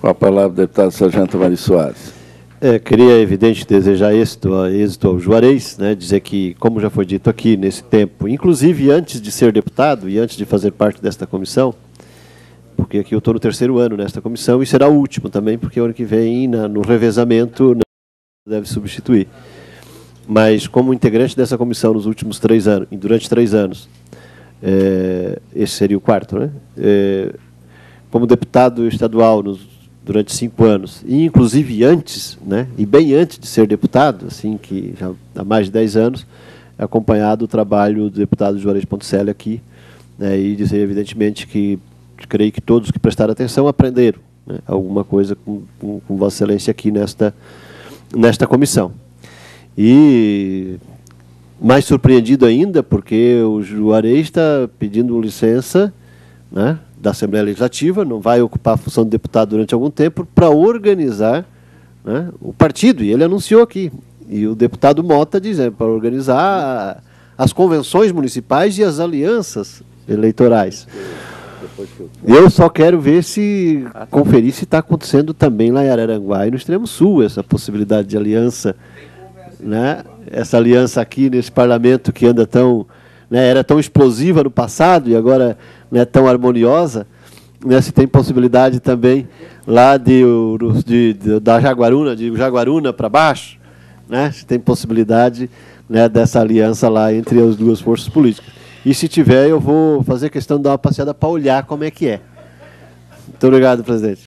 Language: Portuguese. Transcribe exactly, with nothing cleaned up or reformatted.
Com a palavra, deputado Sargento Mari Soares. É, queria, é evidente, desejar êxito, êxito ao Juarez, né, dizer que, como já foi dito aqui, nesse tempo, inclusive antes de ser deputado e antes de fazer parte desta comissão, porque aqui eu estou no terceiro ano nesta comissão, e será o último também, porque ano que vem, na, no revezamento, não deve substituir. Mas, como integrante dessa comissão nos últimos três anos, durante três anos, é, esse seria o quarto, né? É, como deputado estadual nos, durante cinco anos, e inclusive antes, né, e bem antes de ser deputado, assim, que já há mais de dez anos, acompanhado o trabalho do deputado Juarez Ponticelli aqui, né, e dizer, evidentemente, que creio que todos que prestaram atenção aprenderam, né, alguma coisa com, com, com Vossa Excelência aqui nesta, nesta comissão. E mais surpreendido ainda, porque o Juarez está pedindo licença, né, da Assembleia Legislativa, não vai ocupar a função de deputado durante algum tempo, para organizar, né, o partido, e ele anunciou aqui, e o deputado Mota dizendo, para organizar as convenções municipais e as alianças eleitorais. Eu só quero ver se, conferir se está acontecendo também lá em Araranguá e no extremo sul, essa possibilidade de aliança, né, essa aliança aqui nesse parlamento que anda tão, né, era tão explosiva no passado e agora não é tão harmoniosa, né, se tem possibilidade também lá de, de, de, da Jaguaruna, de Jaguaruna para baixo, né, se tem possibilidade, né, dessa aliança lá entre as duas forças políticas. E se tiver, eu vou fazer questão de dar uma passeada para olhar como é que é. Muito obrigado, presidente.